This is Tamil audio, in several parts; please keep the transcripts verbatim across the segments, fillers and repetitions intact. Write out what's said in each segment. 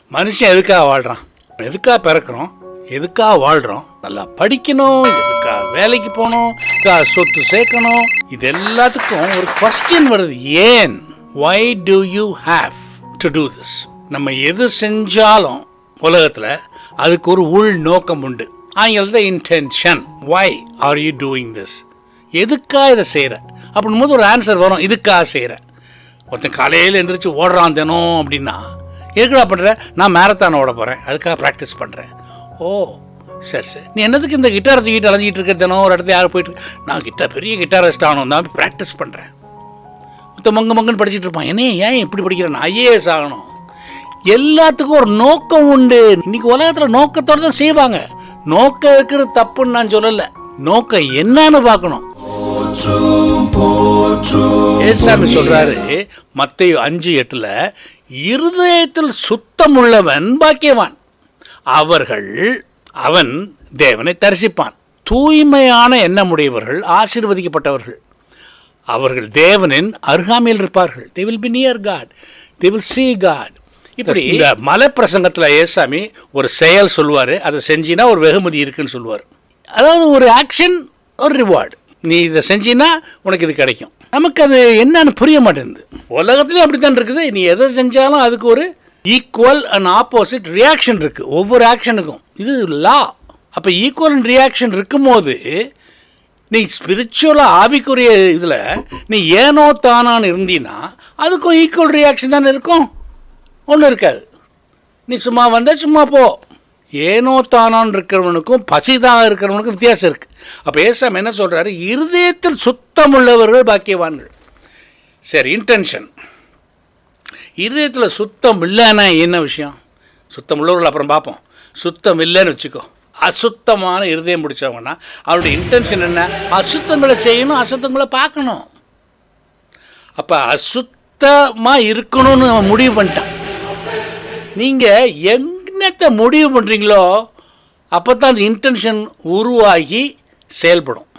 மனுஷன் எதுக்காக வாழ்கிறான், எதுக்காக பிறக்கிறோம், எதுக்காக வாழ்கிறோம், நல்லா படிக்கணும், எதுக்காக வேலைக்கு போகணும், எதுக்காக சொத்து சேர்க்கணும், இது எல்லாத்துக்கும் ஒரு கொஸ்டின் வருது, ஏன்? why do you have to do this? நம்ம எது செஞ்சாலும் உலகத்தில் அதுக்கு ஒரு உள் நோக்கம் உண்டு. ஆங்கிலத்தில் intention. why are you doing this? எதுக்காக இதை செய்கிற அப்படின் போது ஒரு ஆன்சர் வரும், இதுக்காக செய்கிறேன். ஒருத்தன் காலையில் எழுந்திரிச்சு ஓடுறான் தினம் அப்படின்னா, எதுக்குடா பண்ணுற? நான் மேரத்தான் ஓட போகிறேன், அதுக்காக ப்ராக்டிஸ் பண்ணுறேன். ஓ சரி சரி, நீ என்னதுக்கு இந்த கிட்டாரை தூக்கிட்டு அலைஞ்சிட்டு இருக்க தினம் ஒரு இடத்துல யாரும் போயிட்டு, நான் கிட்டார் பெரிய கிட்டாரிஸ்ட் ஆகணும் தான் ப்ராக்டிஸ் பண்ணுறேன். மொத்த மங்க மங்கன்னு படிச்சுட்டு இருப்பான். என்ன ஏன் இப்படி படிக்கிறேன், ஐஏஎஸ் ஆகணும். எல்லாத்துக்கும் ஒரு நோக்கம் உண்டு. இன்னைக்கு உலகத்தில் நோக்கத்தோடு தான் செய்வாங்க. நோக்கம் இருக்கிறது தப்புன்னு நான் சொல்லலை, நோக்கம் என்னன்னு பார்க்கணும். ஏசாமி சொல்றாரு மத்தேயு அஞ்சு எட்டுல, இருதயத்தில் சுத்தம் உள்ளவன் பாக்கியவான், அவர்கள் அவன் தேவனை தரிசிப்பான். தூய்மையான எண்ணமுடையவர்கள் ஆசீர்வதிக்கப்பட்டவர்கள், அவர்கள் தேவனின் அருகாமையில் இருப்பார்கள். they will be near God, they will see God. இப்படி இந்த மலை பிரசங்கத்தில் ஏசாமி ஒரு செயல் சொல்லுவார், அதை செஞ்சினா ஒரு வெகுமதி இருக்குன்னு சொல்லுவார். அதாவது ஒரு ஆக்ஷன் ஒரு ரிவார்டு, நீ இதை செஞ்சினா உனக்கு இது கிடைக்கும். நமக்கு அது என்னன்னு புரிய மாட்டேங்குது. உலகத்துலேயும் அப்படி தான் இருக்குது. நீ எதை செஞ்சாலும் அதுக்கு ஒரு ஈக்குவல் அண்ட் ஆப்போசிட் ரியாக்ஷன் இருக்குது ஒவ்வொரு ஆக்ஷனுக்கும். இது லா. அப்போ ஈக்குவல் அண்ட் ரியாக்ஷன் இருக்கும்போது நீ ஸ்பிரிச்சுவலாக ஆவிக்குரிய இதில் நீ ஏனோ தானான்னு இருந்தீன்னா அதுக்கும் ஈக்குவல் ரியாக்ஷன் தானே இருக்கும், ஒன்றும் இருக்காது. நீ சும்மா வந்தால் சும்மா போ. ஏனோ தானான் இருக்கிறவனுக்கும் பசிதாக இருக்கிறவனுக்கும் வித்தியாசம் இருக்குது. அப்போ ஏசாமி என்ன சொல்கிறாரு, இருதயத்தில் சுத்தம் உள்ளவர்கள் பாக்கியவான்கள். சரி, இன்டென்ஷன். இருதயத்தில் சுத்தம் இல்லைன்னா என்ன விஷயம்? சுத்தம் உள்ளவர்கள் அப்புறம் பார்ப்போம். சுத்தம் இல்லைன்னு வச்சுக்கோ, அசுத்தமான இருதயம் பிடிச்சவங்கன்னா அவருடைய இன்டென்ஷன் என்ன? அசுத்தங்களை செய்யணும், அசுத்தங்களை பார்க்கணும். அப்போ அசுத்தமாக இருக்கணும்னு முடிவு பண்ணிட்டான். நீங்கள் என்னத்தை முடிவு பண்ணுறீங்களோ அப்போ தான் அந்த இன்டென்ஷன் உருவாகி செயல்படும்.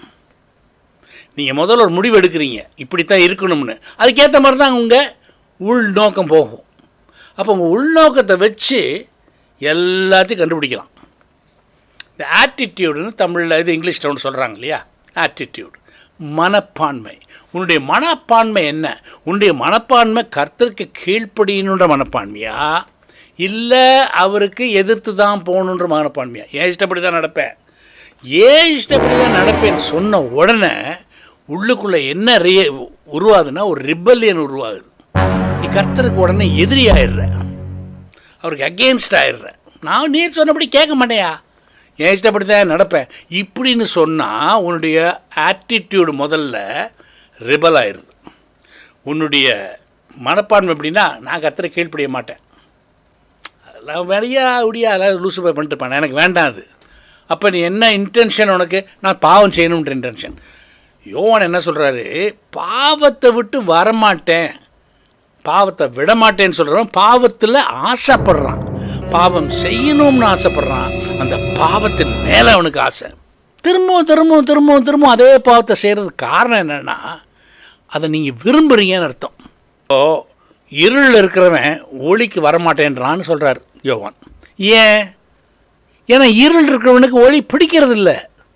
நீங்கள் முதல்ல ஒரு முடிவு எடுக்கிறீங்க, இப்படித்தான் இருக்கணும்னு, அதுக்கேற்ற மாதிரி தான் உங்கள் உள்நோக்கம் போகும். அப்போ உங்கள் உள்நோக்கத்தை வச்சு எல்லாத்தையும் கண்டுபிடிக்கலாம். இந்த ஆட்டிடியூடுன்னு தமிழில், இது இங்கிலீஷில் ஒன்று சொல்கிறாங்க இல்லையா, ஆட்டிடியூட், மனப்பான்மை. உன்னுடைய மனப்பான்மை என்ன? உன்னுடைய மனப்பான்மை கர்த்தருக்கு கீழ்ப்படியணுன்ற மனப்பான்மையா, இல்லை அவருக்கு எதிர்த்து தான் போகணுன்ற மனப்பான்மையா? ஏன் இஷ்டப்படி தான் நடப்பேன், ஏன் இஷ்டப்படி தான் நடப்பேன்னு சொன்ன உடனே உள்ளுக்குள்ளே என்ன ரிய உருவாகுதுன்னா ஒரு ரிபல்லியன் உருவாகுது. நீ கர்த்தருக்கு உடனே எதிரி ஆயிடுற, அவருக்கு அகெயின்ஸ்ட் ஆயிடுற. நான் நீர் சொன்னபடி கேட்க மாட்டேயா, ஏன் இஷ்டப்படி தான் நடப்பேன் இப்படின்னு சொன்னால் உன்னுடைய ஆட்டிடியூடு முதல்ல ரிபல் ஆயிடுது. உன்னுடைய மனப்பான்மை எப்படின்னா, நான் கர்த்தரை கீழ்ப்படிய மாட்டேன், அதெல்லாம் வேலையா உடியா அதெல்லாம் லூசு போய் பண்ணிட்டு இருப்பான், எனக்கு வேண்டாம் அது. அப்போ நீ என்ன இன்டென்ஷன் உனக்கு? நான் பாவம் செய்யணுன்ற இன்டென்ஷன். யோவான் என்ன சொல்கிறாரு, பாவத்தை விட்டு வரமாட்டேன், பாவத்தை விட மாட்டேன்னு சொல்கிறவன் பாவத்தில் ஆசைப்படுறான், பாவம் செய்யணும்னு ஆசைப்படுறான். அந்த பாவத்தின் மேலே அவனுக்கு ஆசை. திரும்பவும் திரும்பவும் திரும்பவும் திரும்பவும் அதே பாவத்தை செய்கிறதுக்கு காரணம் என்னென்னா, அதை நீங்கள் விரும்புகிறீங்கன்னு அர்த்தம். ஓ, இருளில் இருக்கிறவன் ஒளிக்கு வரமாட்டேன்றான்னு சொல்கிறார் யோவான். ஏன்? ஏன்னா இருள் இருக்கிறவனுக்கு ஒளி பிடிக்கிறது இல்லை.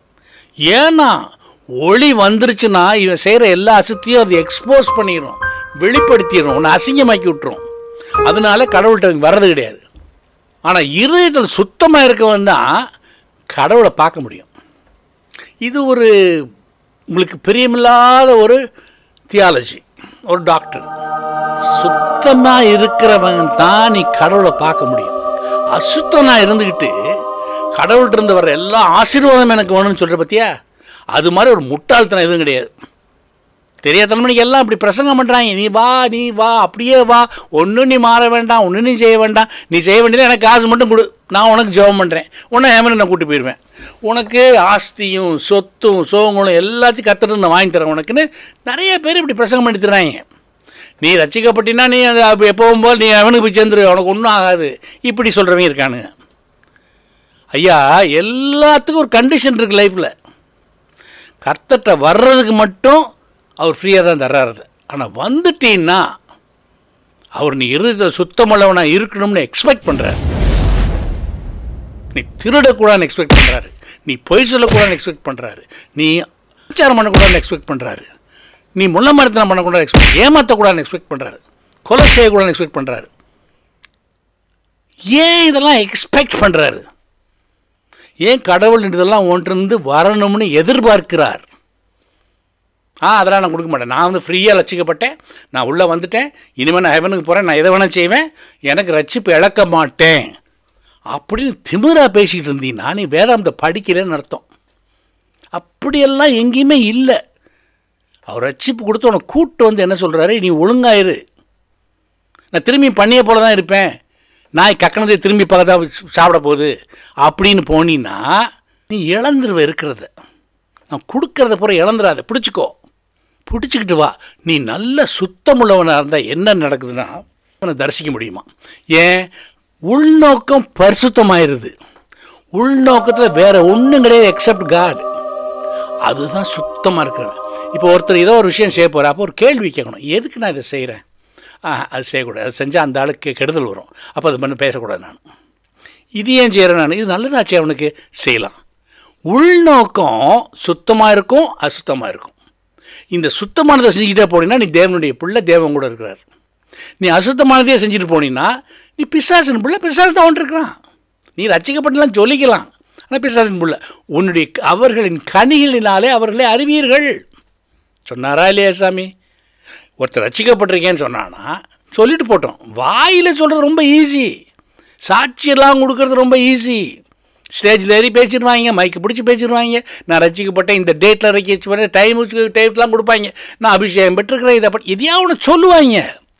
ஏன்னா ஒளி வந்துருச்சுன்னா இவன் செய்கிற எல்லா அசுத்தையும் அது எக்ஸ்போஸ் பண்ணிடும், வெளிப்படுத்திடும், உன்னை அசிங்கமாக்கி விட்டுரும். அதனால கடவுள்கிட்ட வர்றது கிடையாது. ஆனால் இருதயத்தில் சுத்தமாக இருக்கவன் தான் கடவுளை பார்க்க முடியும். இது ஒரு உங்களுக்கு பிரியமில்லாத ஒரு தியாலஜி, ஒரு டாக்டர். சுத்தமாக இருக்கிறவன் தான் நீ கடவுளை பார்க்க முடியும். அசுத்தமாக இருந்துக்கிட்டு கடவுள்கிட்ட இருந்து வர்ற எல்லா ஆசீர்வாதம் எனக்கு வேணும்னு சொல்கிற பற்றியா, அது மாதிரி ஒரு முட்டாள்தனம் எதுவும் கிடையாது. தெரியாதனமணிக்கு எல்லாம் அப்படி பிரசங்கம் பண்ணுறாங்க, நீ வா நீ வா அப்படியே வா, ஒன்றும் நீ மாற வேண்டாம், ஒன்றும் நீ செய்ய வேண்டாம், நீ செய்ய வேண்டியது எனக்கு காசு மட்டும் கொடு, நான் உனக்கு ஜெபம் பண்ணுறேன், உன்னை ஏமனு நான் கூட்டி போயிடுவேன், உனக்கு ஆஸ்தியும் சொத்தும் சோகங்களும் எல்லாத்தையும் கற்றுட்டு நான் வாங்கி தரேன் உனக்குன்னு நிறைய பேர் இப்படி பிரசங்கம் பண்ணி தர்றாங்க. நீ ரசிக்கப்பட்டினா நீ அது எப்பவும் போல் நீ அவனுக்கு போய் சேர்ந்துரு, உனக்கு ஒன்றும் ஆகாது, இப்படி சொல்கிறவங்க இருக்கானுங்க. ஐயா, எல்லாத்துக்கும் ஒரு கண்டிஷன் இருக்குது லைஃப்பில். கர்த்தர்கிட்ட வர்றதுக்கு மட்டும் அவர் ஃப்ரீயாக தான் தர்றாரு. ஆனால் வந்துட்டீன்னா அவர் நீ இருதயத்தில் சுத்தமுள்ளவனா இருக்கணும்னு எக்ஸ்பெக்ட் பண்ணுறார். நீ திருடக்கூடாதுன்னு எக்ஸ்பெக்ட் பண்ணுறாரு. நீ பொய் சொல்லக்கூடாதுன்னு எக்ஸ்பெக்ட் பண்ணுறாரு. நீ விசாரம் பண்ணக்கூடாதுன்னு எக்ஸ்பெக்ட் பண்ணுறாரு. நீ முள்ள மரத்தனம் பண்ணக்கூடாது எக்ஸ்பெக்ட் ஏமாற்றக்கூடாதுன்னு எக்ஸ்பெக்ட் பண்ணுறாரு. கொலை செய்யக்கூடாதுன்னு எக்ஸ்பெக்ட் பண்ணுறாரு. ஏன் இதெல்லாம் எக்ஸ்பெக்ட் பண்ணுறாரு? ஏன் கடவுள் இதெல்லாம் ஒன்றிருந்து வரணும்னு எதிர்பார்க்கிறார்? ஆ அதெல்லாம் நான் கொடுக்க மாட்டேன், நான் வந்து ஃப்ரீயாக ரட்சிக்கப்பட்டேன், நான் உள்ளே வந்துட்டேன், இனிமேல் நான் ஹெவனுக்கு போகிறேன், நான் எதை வேணால் செய்வேன், எனக்கு ரட்சிப்பு இழக்க மாட்டேன் அப்படின்னு திமிராக பேசிக்கிட்டு இருந்தீங்கன்னா நீ வேதாந்தத்தை படிக்கலன்னு அர்த்தம். அப்படியெல்லாம் எங்கேயுமே இல்லை. அவர் ரட்சிப்பு கொடுத்து உனக்கு கூப்பிட்டு வந்து என்ன சொல்கிறாரு, நீ ஒழுங்காயிரு, நான் திரும்பி பண்ணிய போல தான் இருப்பேன், நாய் கக்கனதை திரும்பி பக்கத்தா சாப்பிட போகுது அப்படின்னு போனீன்னா நீ இழந்துருவ இருக்கிறத. நான் கொடுக்கறத பூரா இழந்துடாத, பிடிச்சிக்கோ, பிடிச்சிக்கிட்டு வா. நீ நல்ல சுத்தமுள்ளவனாக இருந்தால் என்ன நடக்குதுன்னா அவனை தரிசிக்க முடியுமா? ஏன்? உள்நோக்கம் பரிசுத்தமாயிருது. உள்நோக்கத்தில் வேற ஒன்றும் கிடையாது எக்ஸப்ட் காட். அதுதான் சுத்தமாக இருக்கிறது. இப்போ ஒருத்தர் ஏதோ ஒரு விஷயம் செய்ய போகிற, அப்போ ஒரு கேள்வி கேட்கணும், எதுக்கு நான் இதை செய்கிறேன்? ஆ அது செய்யக்கூடாது, அது செஞ்சால் அந்த ஆளுக்கு கெடுதல் வரும், அப்போ அது பண்ணி பேசக்கூடாது. நான் இது ஏன் செய்கிறேன்? நான் இது நல்லதாச்சே அவனுக்கு செய்யலாம். உள்நோக்கம் சுத்தமாக இருக்கும், அசுத்தமாக இருக்கும். இந்த சுத்தமானதை செஞ்சுக்கிட்டே போனீங்கன்னா நீ தேவனுடைய பிள்ளை, தேவன் கூட இருக்கிறார். நீ அசுத்தமானதையே செஞ்சுட்டு போனீங்கன்னா நீ பிசாசின் பிள்ளை, பிசாசு தான் ஒன்று இருக்கிறான். நீ ரட்சிக்கப்பட்டலாம் சொல்லிக்கலாம், ஆனால் பிசாசின் பிள்ளை. உன்னுடைய அவர்களின் கனிகளினாலே அவர்களே அறிவீர்கள் சொன்னாரா இல்லையா சாமி? ஒருத்தர் ரட்சிக்கப்பட்டிருக்கேன்னு சொன்னான்னா சொல்லிட்டு போட்டோம். வாயில் சொல்கிறது ரொம்ப ஈஸி, சாட்சியெல்லாம் கொடுக்கறது ரொம்ப ஈஸி. ஸ்டேஜில் ஏறி பேசிடுவாங்க, மைக்கு பிடிச்சி பேசிடுவாங்க, நான் ரசிக்கப்பட்டேன், இந்த டேட்டில் இறக்கி வச்சு பண்ணேன், டைம் வச்சு டைப்லாம் கொடுப்பாங்க, நான் அபிஷேகம் பெற்றுக்கிறேன், இதை பற்றி எதையா ஒன்று சொல்லுவாங்க.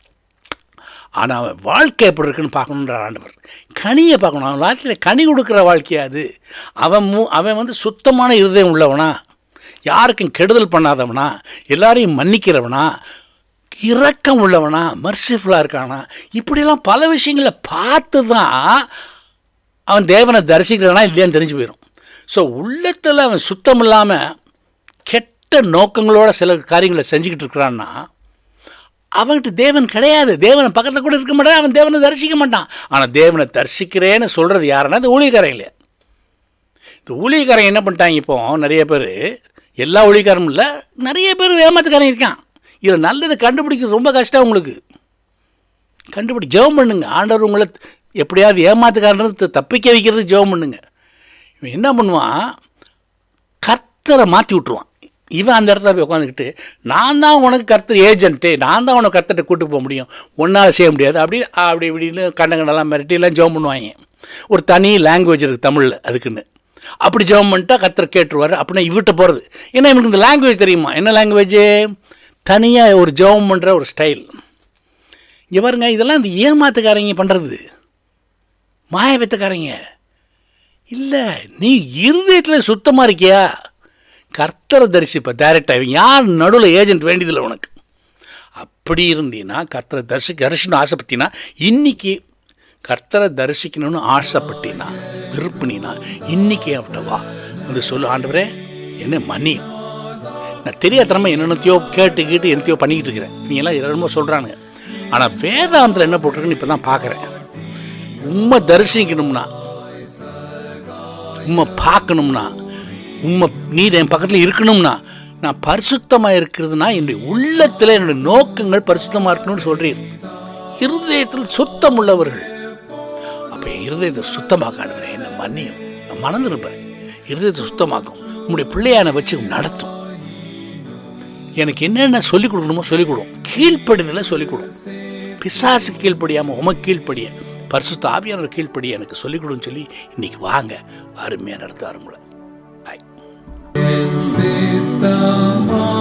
ஆனால் அவன் வாழ்க்கை எப்படி இருக்குன்னு பார்க்கணுன்ற ஆண்டவர். கனியை பார்க்கணும். அவன் வாழ்க்கையில் கனி கொடுக்குற வாழ்க்கையா அது? அவன் மூ அவன் வந்து சுத்தமான இருதயம் உள்ளவனா, யாருக்கும் கெடுதல் பண்ணாதவனா, எல்லாரையும் மன்னிக்கிறவனா, இரக்கம் உள்ளவனா, மர்சிஃபுல்லாக இருக்கானா, இப்படிலாம் பல விஷயங்களை பார்த்து தான் அவன் தேவனை தரிசிக்கிறானா இல்லையான்னு தெரிஞ்சு போயிடும். ஸோ உள்ளத்தில் அவன் சுத்தம் இல்லாமல் கெட்ட நோக்கங்களோட சில காரியங்களை செஞ்சுக்கிட்டு இருக்கிறான்னா அவன்கிட்ட தேவன் கிடையாது. தேவனை பக்கத்தில் கூட இருக்க மாட்டான், அவன் தேவனை தரிசிக்க மாட்டான். ஆனால் தேவனை தரிசிக்கிறேன்னு சொல்கிறது யாருன்னா இந்த ஊழியக்காரங்க இல்லையா? இந்த ஊழியக்காரங்க என்ன பண்ணிட்டாங்க இப்போ நிறைய பேர், எல்லா ஊழியக்காரமும் இல்லை, நிறைய பேர் ஏமாத்துக்காரன் இருக்கான். இதில் நல்லதை கண்டுபிடிக்கிறது ரொம்ப கஷ்டம். உங்களுக்கு கண்டுபிடி ஜெபம் பண்ணுங்க. ஆண்டவர் உங்களை எப்படியாவது ஏமாத்துக்காரன்னு தப்பிக்க வைக்கிறது ஜெபம் பண்ணுங்க. இவன் என்ன பண்ணுவான், கர்த்தரை மாற்றி விட்டுருவான். இவன் அந்த இடத்துல போய் உட்காந்துக்கிட்டு நான் தான் உனக்கு கர்த்தர் ஏஜென்ட்டு, நான் தான் உனக்கு கர்த்தர்கிட்ட கூட்டு போக முடியும், ஒன்றால் செய்ய முடியாது அப்படி அப்படி இப்படின்னு கண்ட கண்டெல்லாம் மிரட்டிலாம் ஜெபம் பண்ணுவாங்க. ஒரு தனி லாங்குவேஜ் இருக்குது தமிழில் அதுக்குன்னு. அப்படி ஜெபம் பண்ணிட்டா கர்த்தர் கேட்டுருவார் அப்படின்னா இவர்கிட்ட போகிறது. ஏன்னா இவனுக்கு இந்த லாங்குவேஜ் தெரியுமா? என்ன லாங்குவேஜ்? தனியாக ஒரு ஜெபம் பண்ணுற ஒரு ஸ்டைல். இங்கே பாருங்க, இதெல்லாம் இந்த ஏமாத்துக்காரங்க பண்ணுறது, மாய வித்தக்காரங்க இல்லை. நீ இருதயத்தில் சுத்தமாக இருக்கியா? கர்த்தரை தரிசிப்ப டைரெக்டாக. இவன் யார் நடுவில் ஏஜென்ட் வேண்டியதில்லை உனக்கு. அப்படி இருந்தீன்னா கர்த்தரை தரிசி தரிசனம் ஆசைப்பட்டினா, இன்றைக்கி கர்த்தரை தரிசிக்கணும்னு ஆசைப்பட்டினா விருப்பினா இன்றைக்கி அவட்ட வா வந்து சொல்லு, ஆண்டவரே என்ன மணி, நான் தெரியாதனமா என்னென்னத்தையோ கேட்டு கேட்டு என்னத்தையோ பண்ணிக்கிட்டு இருக்கிறேன், நீ எல்லாம் என்னமோ சொல்கிறானுங்க. ஆனால் வேதாந்தத்தில் என்ன போட்டிருக்குன்னு இப்போ தான் பார்க்குறேன். உண்மை தரிசிக்கணும்னா, உண்மை பார்க்கணும்னா, உண்மை நீர் என் பக்கத்தில் இருக்கணும்னா, நான் பரிசுத்தமாக இருக்கிறதுனா என்னுடைய உள்ளத்தில் என்னுடைய நோக்கங்கள் பரிசுத்தமாக இருக்கணும்னு சொல்கிறீர். இருதயத்தில் சுத்தம் உள்ளவர்கள். அப்போ என் இருதயத்தை சுத்தமாக்க ஆண்டவரே என்ன மன்னியும், நான் மறந்துருப்பேன். இருதயத்தை சுத்தமாக்கும், உங்களுடைய பிள்ளையான வச்சு நடத்தும். எனக்கு என்னென்ன சொல்லிக் கொடுக்கணுமோ சொல்லிக் கொடுக்கும். கீழ்ப்படிதலை சொல்லிக் கொடுக்கும். பிசாசு கீழ்ப்படியாமல் உமக்கு கீழ்ப்படிய, பரிசுத்த ஆவியானவர் கீழ்ப்படிய எனக்கு சொல்லிக் கொடுன்னு சொல்லி இன்னைக்கு வாங்க அருமையாக நடத்தாருங்களேன்.